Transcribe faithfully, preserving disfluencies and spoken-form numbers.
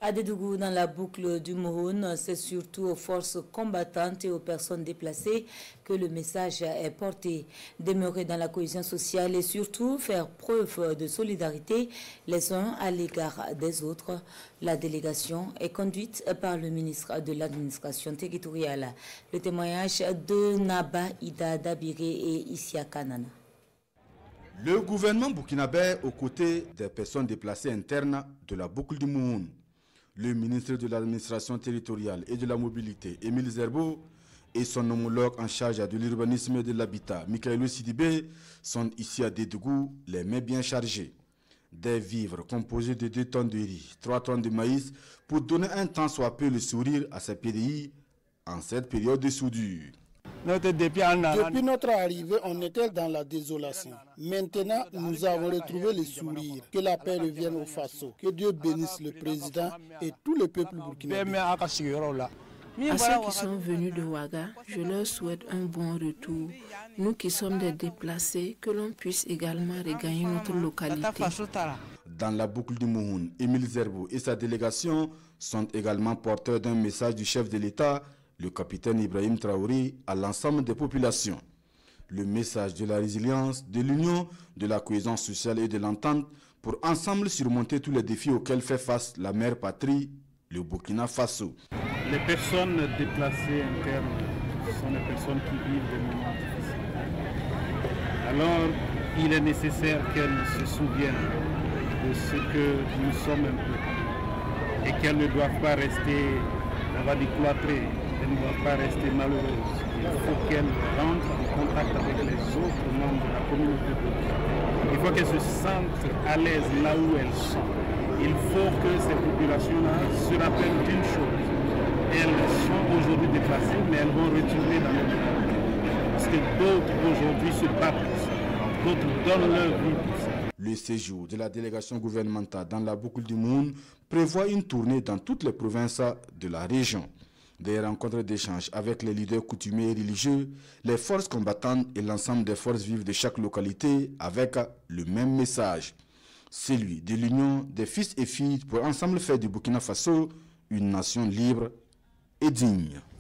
À Dédougou, dans la boucle du Mouhoun, c'est surtout aux forces combattantes et aux personnes déplacées que le message est porté. Demeurer dans la cohésion sociale et surtout faire preuve de solidarité les uns à l'égard des autres. La délégation est conduite par le ministre de l'administration territoriale. Le témoignage de Naba Ida Dabiré et Issia Kanana. Le gouvernement burkinabé aux côtés des personnes déplacées internes de la boucle du Mouhoun. Le ministre de l'administration territoriale et de la mobilité, Émile Zerbo, et son homologue en charge de l'urbanisme et de l'habitat, Michael Sidibé, sont ici à Dédougou, les mains bien chargées. Des vivres composés de deux tonnes de riz, trois tonnes de maïs, pour donner un temps soit peu le sourire à ces P D I en cette période de soudure. Depuis notre arrivée, on était dans la désolation. Maintenant, nous avons retrouvé le sourire. Que la paix revienne au Faso. Que Dieu bénisse le président et tout le peuple burkinabé. À ceux qui sont venus de Ouaga, je leur souhaite un bon retour. Nous qui sommes des déplacés, que l'on puisse également regagner notre localité. Dans la boucle du Mouhoun, Émile Zerbo et sa délégation sont également porteurs d'un message du chef de l'État, le capitaine Ibrahim Traoré, à l'ensemble des populations. Le message de la résilience, de l'union, de la cohésion sociale et de l'entente pour ensemble surmonter tous les défis auxquels fait face la mère patrie, le Burkina Faso. Les personnes déplacées internes sont les personnes qui vivent des moments difficiles. Alors, il est nécessaire qu'elles se souviennent de ce que nous sommes un peu et qu'elles ne doivent pas rester, on va dire, cloîtrées. Elles ne doivent pas rester malheureuses. Il faut qu'elles rentrent en contact avec les autres membres de la communauté. Il faut qu'elles se sentent à l'aise là où elles sont. Il faut que ces populations-là se rappellent d'une chose. Elles sont aujourd'hui déplacées, mais elles vont retourner dans le monde. Parce que d'autres aujourd'hui se battent pour ça. D'autres donnent leur vie pour ça. Le séjour de la délégation gouvernementale dans la boucle du Mouhoun prévoit une tournée dans toutes les provinces de la région. Des rencontres d'échange avec les leaders coutumiers et religieux, les forces combattantes et l'ensemble des forces vives de chaque localité avec le même message. Celui de l'union des fils et filles pour ensemble faire du Burkina Faso une nation libre et digne.